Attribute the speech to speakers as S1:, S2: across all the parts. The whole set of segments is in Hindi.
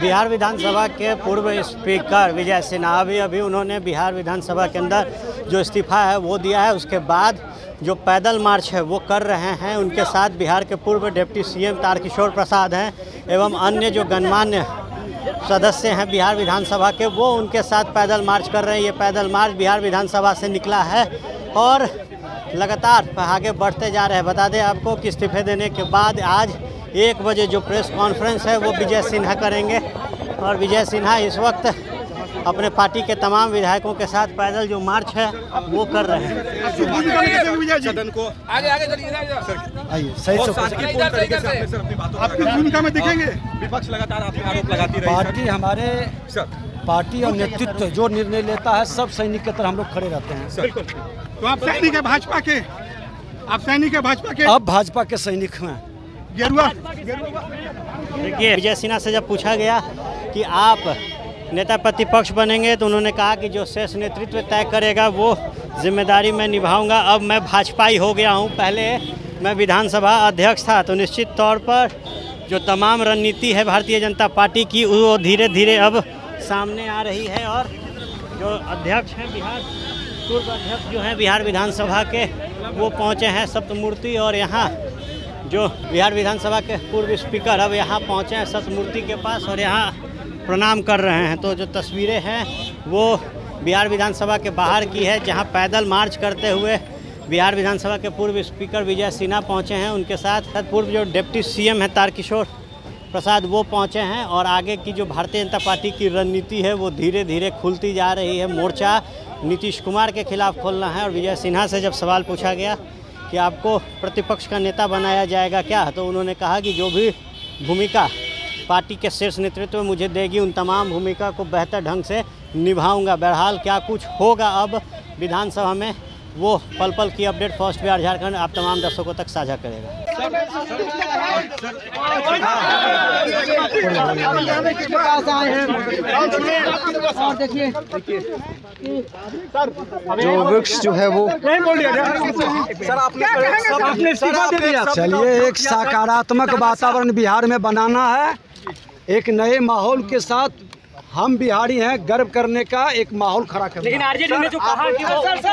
S1: बिहार विधानसभा के पूर्व स्पीकर विजय सिन्हा अभी उन्होंने बिहार विधानसभा के अंदर जो इस्तीफा है वो दिया है। उसके बाद जो पैदल मार्च है वो कर रहे हैं। उनके साथ बिहार के पूर्व डिप्टी सीएम तारकिशोर प्रसाद हैं एवं अन्य जो गणमान्य सदस्य हैं बिहार विधानसभा के, वो उनके साथ पैदल मार्च कर रहे हैं। ये पैदल मार्च बिहार विधानसभा से निकला है और लगातार आगे बढ़ते जा रहे हैं। बता दें आपको कि इस्तीफे देने के बाद आज 1 बजे जो प्रेस कॉन्फ्रेंस है वो विजय सिन्हा करेंगे और विजय सिन्हा इस वक्त अपने पार्टी के तमाम विधायकों के साथ पैदल जो मार्च है वो कर रहे हैं।
S2: सदन को आगे
S3: आइए सही
S2: आपकी भूमिका में दिखेंगे। विपक्ष लगातार आप आरोप लगाती रही।
S3: पार्टी हमारे पार्टी और नेतृत्व जो निर्णय लेता है सब सैनिक की तरह हम लोग खड़े रहते हैं।
S2: बिल्कुल। तो आप सैनिक है भाजपा के, आप सैनिक है भाजपा के,
S3: अब भाजपा के सैनिक हैं।
S1: देखिए विजय सिन्हा से जब पूछा गया कि आप नेता प्रतिपक्ष बनेंगे तो उन्होंने कहा कि जो शीर्ष नेतृत्व तय करेगा वो जिम्मेदारी मैं निभाऊंगा। अब मैं भाजपाई हो गया हूं, पहले मैं विधानसभा अध्यक्ष था। तो निश्चित तौर पर जो तमाम रणनीति है भारतीय जनता पार्टी की वो धीरे धीरे अब सामने आ रही है। और जो अध्यक्ष हैं पूर्व अध्यक्ष जो हैं बिहार विधानसभा के वो पहुँचे हैं सप्तमूर्ति, और यहाँ जो बिहार विधानसभा के पूर्व स्पीकर अब यहाँ पहुँचे हैं सप्तमूर्ति के पास और यहाँ प्रणाम कर रहे हैं। तो जो तस्वीरें हैं वो बिहार विधानसभा के बाहर की है, जहाँ पैदल मार्च करते हुए बिहार विधानसभा के पूर्व स्पीकर विजय सिन्हा पहुँचे हैं। उनके साथ पूर्व जो डिप्टी सीएम है तारकिशोर प्रसाद वो पहुँचे हैं। और आगे की जो भारतीय जनता पार्टी की रणनीति है वो धीरे धीरे खुलती जा रही है। मोर्चा नीतीश कुमार के खिलाफ खोलना है। और विजय सिन्हा से जब सवाल पूछा गया कि आपको प्रतिपक्ष का नेता बनाया जाएगा क्या, तो उन्होंने कहा कि जो भी भूमिका पार्टी के शीर्ष नेतृत्व मुझे देगी उन तमाम भूमिका को बेहतर ढंग से निभाऊंगा। बहरहाल क्या कुछ होगा अब विधानसभा में वो पल पल की अपडेट फर्स्ट बिहार झारखंड आप तमाम दर्शकों तक साझा करेगा।
S3: जो वृक्ष जो है वो चलिए एक सकारात्मक वातावरण बिहार में बनाना है। एक नए माहौल के साथ हम बिहारी हैं, गर्व करने का एक माहौल खड़ा करना। लेकिन आरजेडी ने जो कहा कि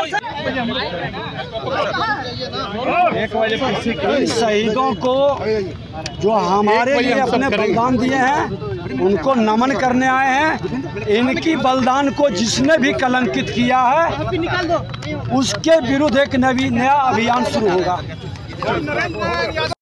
S3: वो शहीदों को जो हमारे लिए अपने बलिदान दिए हैं उनको नमन करने आए हैं। इनकी बलिदान को जिसने भी कलंकित किया है उसके विरुद्ध एक नया अभियान शुरू होगा।